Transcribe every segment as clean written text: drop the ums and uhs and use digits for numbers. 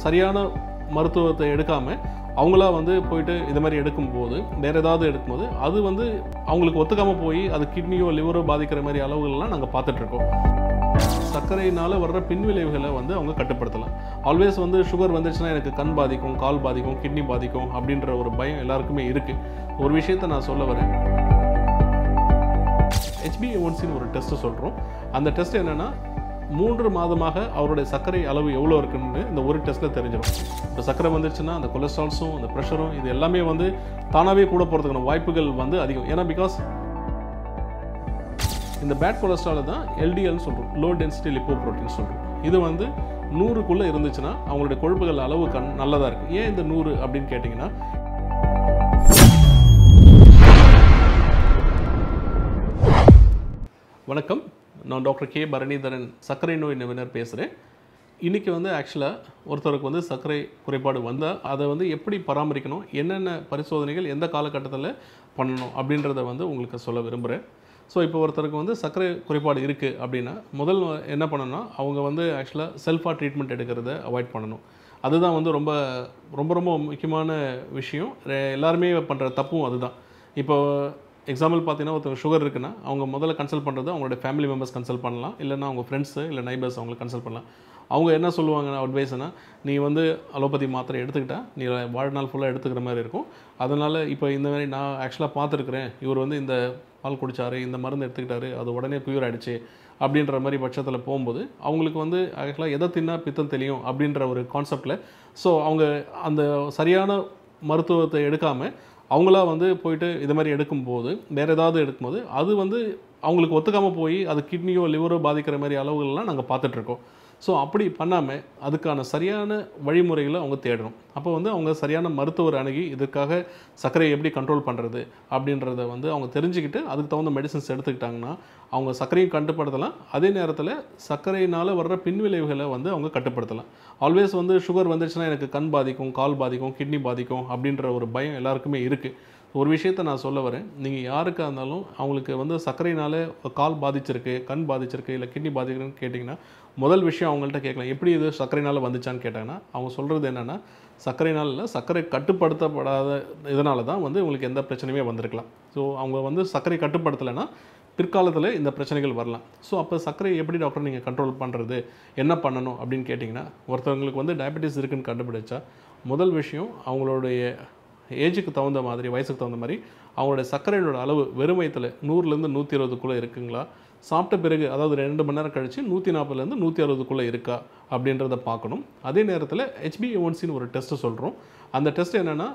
சரியான மருத்துவத்தை எடுக்காமல் அவங்களா வந்து போயிட்டு இது மாதிரி எடுக்கும்போது வேறு ஏதாவது எடுக்கும்போது அது வந்து அவங்களுக்கு ஒத்துக்காமல் போய் அது கிட்னியோ லிவரோ பாதிக்கிற மாதிரி அளவுகள்லாம் நாங்கள் பார்த்துட்ருக்கோம். சர்க்கரையினால் வர்ற பின்விளைவுகளை வந்து அவங்க கட்டுப்படுத்தலாம். ஆல்வேஸ் வந்து சுகர் வந்துச்சுன்னா எனக்கு கண் பாதிக்கும், கால் பாதிக்கும், கிட்னி பாதிக்கும் அப்படின்ற ஒரு பயம் எல்லாருக்குமே இருக்குது. ஒரு விஷயத்தை நான் சொல்ல வரேன். HbA1cன்னு ஒரு டெஸ்ட்டு சொல்கிறோம். அந்த டெஸ்ட் என்னென்னா 3 மாதமாக அவருடைய சர்க்கரை அளவு எவ்வளோ இருக்குன்னு இந்த ஒரு டெஸ்ட்டில் தெரிஞ்சிடும். இப்போ சர்க்கரை வந்துருச்சுன்னா அந்த கொலஸ்ட்ரால்ஸும் அந்த ப்ரெஷரும் இது எல்லாமே வந்து தானாகவே கூட போகிறதுக்கான வாய்ப்புகள் வந்து அதிகம். ஏன்னா பிகாஸ் இந்த பேட் கொலஸ்ட்ரால் தான் LDLன்னு சொல்கிறோம், லோ டென்சிட்டி லிப்போப்ரோட்டீன் சொல்கிறோம். இது வந்து 100க்குள்ளே இருந்துச்சுன்னா அவங்களுடைய கொழுப்புகள் அளவு நல்லதாக இருக்குது. ஏன் இந்த 100 அப்படின்னு கேட்டிங்கன்னா, வணக்கம், நான் டாக்டர் கே பரணிதரன், சர்க்கரை நோய் நிபுணர் பேசுகிறேன். இன்றைக்கி வந்து ஆக்சுவலாக ஒருத்தருக்கு வந்து சர்க்கரை குறைபாடு வந்தால் அதை வந்து எப்படி பராமரிக்கணும், என்னென்ன பரிசோதனைகள் எந்த காலகட்டத்தில் பண்ணணும் அப்படின்றத வந்து உங்களுக்கு சொல்ல விரும்புகிறேன். ஸோ இப்போ ஒருத்தருக்கு வந்து சர்க்கரை குறைபாடு இருக்குது அப்படின்னா முதல் என்ன பண்ணணும்னா அவங்க வந்து ஆக்சுவலாக செல்ஃபாக ட்ரீட்மெண்ட் எடுக்கிறத அவாய்ட் பண்ணணும். அதுதான் வந்து ரொம்ப ரொம்ப ரொம்ப முக்கியமான விஷயம். எல்லாருமே பண்ணுற தப்பும் அதுதான். இப்போ எக்ஸாம்பிள் பார்த்தீங்கன்னா ஒருத்தர் சுகர் இருக்குன்னா அவங்க முதல்ல கன்சல்ட் பண்ணுறது அவங்களோட ஃபேமிலி மெம்பர்ஸ் கன்சல்ட் பண்ணலாம், இல்லைனா அவங்க ஃப்ரெண்ட்ஸு இல்லை நைபர்ஸ் அவங்களுக்கு கன்சல்ட் பண்ணலாம். அவங்க என்ன சொல்லுவாங்க அட்வைஸ்னால், நீ வந்து அலோபதி மாத்திரை எடுத்துக்கிட்டால் நீ வாழ்நாள் ஃபுல்லாக எடுத்துக்கிற மாதிரி இருக்கும். அதனால் இப்போ இந்த மாதிரி நான் ஆக்சுவலாக பார்த்துருக்குறேன், இவர் வந்து இந்த பால் குடித்தார், இந்த மருந்து எடுத்துக்கிட்டாரு, அது உடனே க்யூர் ஆகிடுச்சு அப்படின்ற மாதிரி பட்சத்தில் போகும்போது அவங்களுக்கு வந்து ஆக்சுவலாக எதை தின்னா பித்தம் தெரியும் அப்படின்ற ஒரு கான்செப்டில் ஸோ அவங்க அந்த சரியான மருத்துவத்தை எடுக்காமல் அவங்களா வந்து போயிட்டு இது மாதிரி எடுக்கும்போது வேறு ஏதாவது எடுக்கும்போது அது வந்து அவங்களுக்கு ஒத்துக்காமல் போய் அது கிட்னியோ லிவரோ பாதிக்கிற மாதிரி அளவுகள்லாம் நாங்கள் பார்த்துட்ருக்கோம். ஸோ அப்படி பண்ணாமல் அதுக்கான சரியான வழிமுறைகளை அவங்க தேடணும். அப்போ வந்து அவங்க சரியான மருத்துவர் அணுகி இதுக்காக சர்க்கரையை எப்படி கண்ட்ரோல் பண்ணுறது அப்படின்றத வந்து அவங்க தெரிஞ்சுக்கிட்டு அதுக்கு தகுந்த மெடிசன்ஸ் எடுத்துக்கிட்டாங்கன்னா அவங்க சர்க்கரையும் கட்டுப்படுத்தலாம். அதே நேரத்தில் சர்க்கரையினால் வர்ற பின்விளைவுகளை வந்து அவங்க கட்டுப்படுத்தலாம். ஆல்வேஸ் வந்து சுகர் வந்துச்சுன்னா எனக்கு கண் பாதிக்கும், கால் பாதிக்கும், கிட்னி பாதிக்கும் அப்படின்ற ஒரு பயம் எல்லாருக்குமே இருக்குது. ஒரு விஷயத்தை நான் சொல்ல வரேன். நீங்கள் யாருக்காக இருந்தாலும் அவங்களுக்கு வந்து சர்க்கரையினால் கால் பாதிச்சிருக்கு, கண் பாதிச்சிருக்கு, இல்லை கிட்னி பாதிக்குதுன்னு கேட்டிங்கன்னா முதல் விஷயம் அவங்கள்ட்ட கேட்கலாம், எப்படி இது சர்க்கரையினால் வந்துச்சான்னு கேட்டாங்கன்னா அவங்க சொல்கிறது என்னென்னா, சர்க்கரையினால் இல்லை, சர்க்கரை கட்டுப்படுத்தப்படாத இதனால தான் வந்து உங்களுக்கு எந்த பிரச்சனையுமே வந்திருக்கலாம். ஸோ அவங்க வந்து சர்க்கரை கட்டுப்படுத்தலைன்னா பிற்காலத்தில் இந்த பிரச்சனைகள் வரலாம். ஸோ அப்போ சர்க்கரை எப்படி டாக்டர் நீங்கள் கண்ட்ரோல் பண்ணுறது, என்ன பண்ணணும் அப்படின்னு கேட்டிங்கன்னா, ஒருத்தவங்களுக்கு வந்து டயபெட்டிஸ் இருக்குதுன்னு கண்டுபிடிச்சா முதல் விஷயம் அவங்களுடைய ஏஜுக்கு தகுந்த மாதிரி, வயசுக்கு தகுந்த மாதிரி அவங்களுடைய சர்க்கரையோட அளவு வெறும் வயிற்றில் 100லேருந்து 120க்குள்ளே இருக்குங்களா, சாப்பிட்ட பிறகு அதாவது 2 மணி நேரம் கழித்து 140லேருந்து 160க்குள்ளே இருக்கா அப்படின்றத பார்க்கணும். அதே நேரத்தில் HbA1cன்னு ஒரு டெஸ்ட்டு சொல்கிறோம். அந்த டெஸ்ட் என்னென்னா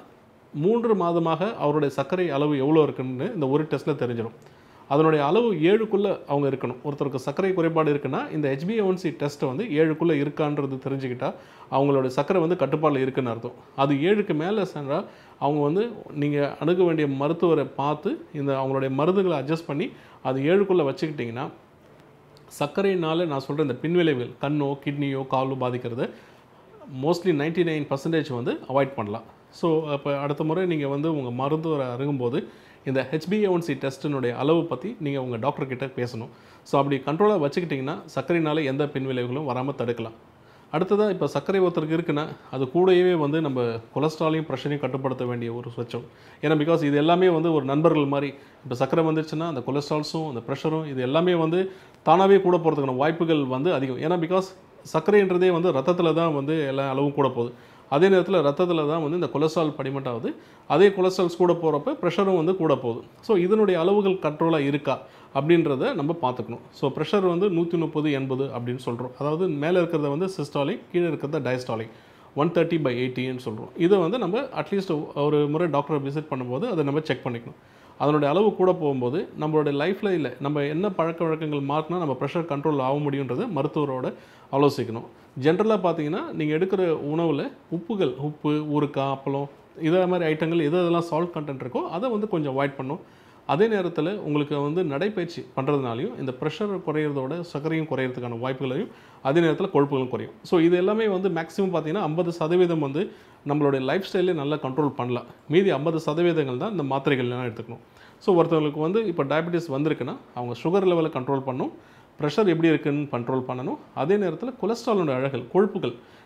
3 மாதமாக அவருடைய சர்க்கரை அளவு எவ்வளோ இருக்குன்னு இந்த ஒரு டெஸ்ட்டில் தெரிஞ்சிடும். அதனுடைய அளவு 7க்குள்ளே அவங்க இருக்கணும். ஒருத்தருக்கு சர்க்கரை குறைபாடு இருக்குன்னா இந்த HbA1c டெஸ்ட்டை வந்து 7க்குள்ளே இருக்கான்றது தெரிஞ்சுக்கிட்டால் அவங்களோட சர்க்கரை வந்து கட்டுப்பாடில் இருக்குன்னு அர்த்தம். அது 7க்கு மேலே சென்றால் அவங்க வந்து நீங்கள் அணுக வேண்டிய மருத்துவரை பார்த்து இந்த அவங்களுடைய மருந்துகளை அட்ஜஸ்ட் பண்ணி அது 7க்குள்ளே வச்சுக்கிட்டிங்கன்னா சர்க்கரையினால் நான் சொல்கிற இந்த பின்விளைவுகள் கண்ணோ கிட்னியோ காலோ பாதிக்கிறது மோஸ்ட்லி 99% வந்து அவாய்ட் பண்ணலாம். ஸோ அப்போ அடுத்த முறை நீங்கள் வந்து உங்கள் மருத்துவரை அணுகும்போது இந்த HbA1c டெஸ்ட்டினுடைய அளவு பற்றி நீங்கள் உங்கள் டாக்டர்கிட்ட பேசணும். ஸோ அப்படி கண்ட்ரோலாக வச்சுக்கிட்டிங்கன்னா சர்க்கரையினால் எந்த பின்விளைவுகளும் வராமல் தடுக்கலாம். அடுத்ததாக இப்போ சர்க்கரை ஒருத்தருக்கு இருக்குன்னா அது கூடவே வந்து நம்ம கொலஸ்ட்ராலையும் ப்ரெஷரையும் கட்டுப்படுத்த வேண்டிய ஒரு சுவச்சம். ஏன்னா பிகாஸ் இது எல்லாமே வந்து ஒரு நண்பர்கள் மாதிரி. இப்போ சர்க்கரை வந்துச்சுன்னா அந்த கொலஸ்ட்ரால்ஸும் அந்த ப்ரெஷரும் இது எல்லாமே வந்து தானாகவே கூட போகிறதுக்கான வாய்ப்புகள் வந்து அதிகம். ஏன்னா பிகாஸ் சர்க்கரைன்றதே வந்து ரத்தத்தில் தான் வந்து எல்லா அளவும் கூட போகுது. அதே நேரத்தில் ரத்தத்தில் தான் வந்து இந்த கொலஸ்ட்ரால் படிமட் ஆகுது. அதே கொலஸ்ட்ரால்ஸ் கூட போகிறப்ப ப்ரெஷரும் வந்து கூட போகுது. ஸோ இதனுடைய அளவுகள் கண்ட்ரோலாக இருக்கா அப்படின்றத நம்ம பார்த்துக்கணும். ஸோ ப்ரெஷர் வந்து 130/80 அப்படின்னு சொல்கிறோம். அதாவது மேலே இருக்கிறத வந்து சிஸ்டாலிக், கீழே இருக்கிறத டயஸ்டாலிக், 130/80ன்னு சொல்கிறோம். இதை வந்து நம்ம அட்லீஸ்ட் ஒரு முறை டாக்டரை விசிட் பண்ணும்போது அதை நம்ம செக் பண்ணிக்கணும். அதனுடைய அளவு கூட போகும்போது நம்மளுடைய லைஃப்பில் இல்லை நம்ம என்ன பழக்க வழக்கங்கள் மாற்றினா நம்ம ப்ரெஷர் கண்ட்ரோல் ஆக முடியுன்றது மருத்துவரோட ஆலோசிக்கணும். ஜென்ரலாக பார்த்தீங்கன்னா நீங்கள் எடுக்கிற உணவில் உப்பு, ஊறுக்காய், அப்பளம் இதே மாதிரி ஐட்டங்கள் எதெல்லாம் சால்ட் கண்டென்ட் இருக்கோ அதை வந்து கொஞ்சம் அவாய்ட் பண்ணும். அதே நேரத்தில் உங்களுக்கு வந்து நடைப்பயிற்சி பண்ணுறதுனாலையும் இந்த ப்ரெஷர் குறையிறதோட சர்க்கரையும் குறையிறதுக்கான வாய்ப்புகளையும் அதே நேரத்தில் கொழுப்புகளும் குறையும். ஸோ இது எல்லாமே வந்து மேக்ஸிமம் பார்த்தீங்கன்னா 50% வந்து நம்மளுடைய லைஃப் ஸ்டைலே நல்லா கண்ட்ரோல் பண்ணலாம். மீதி 50% தான் இந்த மாத்திரைகள்லாம் எடுத்துக்கணும். ஸோ ஒருத்தவங்களுக்கு வந்து இப்போ டயபெட்டிஸ் வந்திருக்குன்னா அவங்க சுகர் லெவலை கண்ட்ரோல் பண்ணணும், ப்ரெஷர் எப்படி இருக்குன்னு கண்ட்ரோல் பண்ணணும். அதே நேரத்தில் கொலஸ்ட்ராலோட கொழுப்புகள்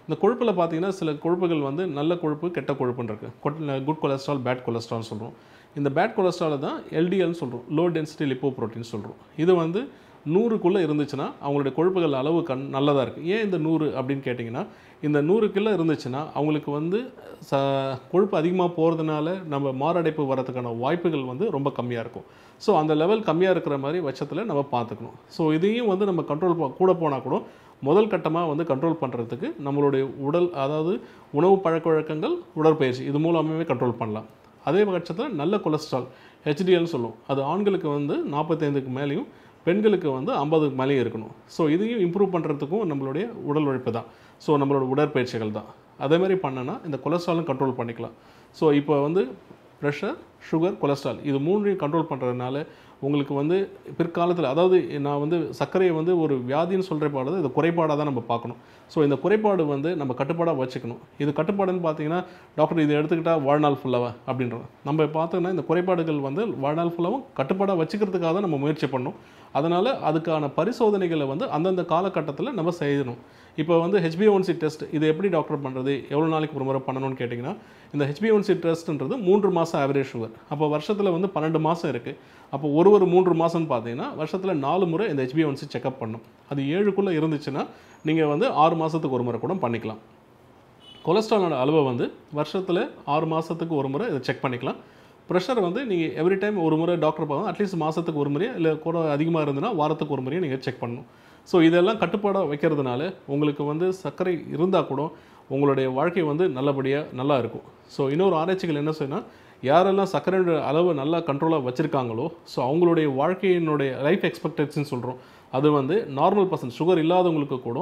இந்த கொழுப்பில் பார்த்தீங்கன்னா சில கொழுப்புகள் வந்து நல்ல கொழுப்பு கெட்ட கொழுப்புன்னு இருக்குது. குட் கொலஸ்ட்ரால், பேட் கொலஸ்ட்ரால் சொல்கிறோம். இந்த பேட் கொலஸ்ட்ராலை தான் எல்டிஎல்னு சொல்கிறோம், லோ டென்சிட்டி லிப்போப்ரோட்டீன் சொல்கிறோம். இது வந்து 100க்குள்ளே இருந்துச்சுன்னா அவங்களுடைய கொழுப்புகள் அளவு நல்லதாக இருக்குது. ஏன் இந்த 100 அப்படின்னு கேட்டிங்கன்னா, இந்த 100க்குள்ளே இருந்துச்சுன்னா அவங்களுக்கு வந்து கொழுப்பு அதிகமாக போகிறதுனால நம்ம மாரடைப்பு வரதுக்கான வாய்ப்புகள் வந்து ரொம்ப கம்மியாக இருக்கும். ஸோ அந்த லெவல் கம்மியாக இருக்கிற மாதிரி பட்சத்தில் நம்ம பார்த்துக்கணும். ஸோ இதையும் வந்து நம்ம கண்ட்ரோல் கூட போனால் கூட முதல் கட்டமாக வந்து கண்ட்ரோல் பண்ணுறதுக்கு நம்மளுடைய உடல், அதாவது உணவு பழக்கவழக்கங்கள், உடற்பயிற்சி, இது மூலமாகவே கண்ட்ரோல் பண்ணலாம். அதே பட்சத்தில் நல்ல கொலஸ்ட்ரால் ஹெச்டிஎல்னு சொல்லுவோம், அது ஆண்களுக்கு வந்து 45க்கு மேலேயும் பெண்களுக்கு வந்து 50க்கு மேலேயும் இருக்கணும். ஸோ இதையும் இம்ப்ரூவ் பண்ணுறதுக்கும் நம்மளுடைய உடல் உழைப்பு தான், ஸோ நம்மளோட உடற்பயிற்சிகள் தான். அதே மாதிரி பண்ணனா இந்த கொலஸ்ட்ராலும் கண்ட்ரோல் பண்ணிக்கலாம். ஸோ இப்போ வந்து ப்ரெஷர், சுகர், கொலஸ்ட்ரால் இது மூணையும் கண்ட்ரோல் பண்ணுறதுனால உங்களுக்கு வந்து பிற்காலத்தில், அதாவது நான் வந்து சர்க்கரையை வந்து ஒரு வியாதின்னு சொல்கிறப்பாடு இது குறைபாடாக தான் நம்ம பார்க்கணும். ஸோ இந்த குறைபாடு வந்து நம்ம கட்டுப்பாடாக வச்சுக்கணும். இது கட்டுப்பாடுன்னு பார்த்தீங்கன்னா, டாக்டர் இது எடுத்துக்கிட்டால் வாழ்நாள் ஃபுல்லாக அப்படின்றோம். நம்ம பார்த்தோன்னா இந்த குறைபாடுகள் வந்து வாழ்நாள் ஃபுல்லாகவும் கட்டுப்பாடாக வச்சுக்கிறதுக்காக தான் நம்ம முயற்சி பண்ணணும். அதனால் அதுக்கான பரிசோதனைகளை வந்து அந்தந்த காலகட்டத்தில் நம்ம செய்யணும். இப்போ வந்து HbA1c டெஸ்ட் இது எப்படி டாக்டர் பண்ணுறது, எவ்வளோ நாளைக்கு ஒரு முறை பண்ணணும்னு கேட்டிங்கன்னா, இந்த HbA1c டெஸ்ட்ன்றது 3 மாதம் ஆவரேஜ் சுகர். அப்போ வருஷத்தில் வந்து 12 மாதம் இருக்குது. அப்போ ஒரு 3 மாதம்னு பார்த்தீங்கன்னா வருஷத்தில் 4 முறை இந்த HbA1c செக்அப் பண்ணணும். அது 7க்குள்ளே இருந்துச்சுன்னா நீங்கள் வந்து 6 மாதத்துக்கு ஒரு முறை கூட பண்ணிக்கலாம். கொலஸ்ட்ராலோட அளவை வந்து வருஷத்தில் 6 மாதத்துக்கு ஒரு முறை இதை செக் பண்ணிக்கலாம். ப்ரெஷர் வந்து நீங்கள் எவ்ரி டைம் ஒரு முறை டாக்டர் பார்க்கணும், அட்லீஸ்ட் மாதத்துக்கு ஒரு முறையோ இல்லை கூட அதிகமாக இருந்ததுன்னா வாரத்துக்கு ஒரு முறையோ நீங்கள் செக் பண்ணணும். ஸோ இதெல்லாம் கட்டுப்பாடாக வைக்கிறதுனால உங்களுக்கு வந்து சர்க்கரை இருந்தால் கூட உங்களுடைய வாழ்க்கை வந்து நல்லா இருக்கும். ஸோ இன்னொரு ஆராய்ச்சிகள் என்ன சொன்னால், யாரெல்லாம் சர்க்கரையோட அளவு நல்லா கண்ட்ரோலாக வச்சுருக்காங்களோ, ஸோ அவங்களுடைய வாழ்க்கையினுடைய லைஃப் எக்ஸ்பெக்டன்சின்னு சொல்கிறோம், அது வந்து நார்மல் பர்சன், சுகர் இல்லாதவங்களுக்கு கூட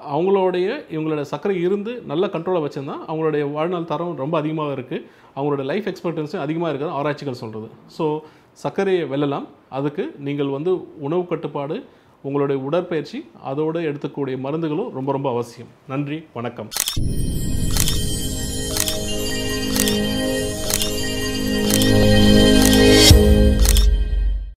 இவங்களோட சர்க்கரை இருந்து நல்ல கண்ட்ரோலாக வச்சுருந்தா அவங்களுடைய வாழ்நாள் தரம் ரொம்ப அதிகமாக இருக்குது, அவங்களோட லைஃப் எக்ஸ்பெக்டன்சி அதிகமாக இருக்கிறது ஆராய்ச்சிகள் சொல்கிறது. ஸோ சர்க்கரையை வெல்லலாம். அதுக்கு நீங்கள் வந்து உணவு கட்டுப்பாடு, உங்களுடைய உடற்பயிற்சி, அதோடு எடுத்துக்கூடிய மருந்துகளும் ரொம்ப ரொம்ப அவசியம். நன்றி, வணக்கம்.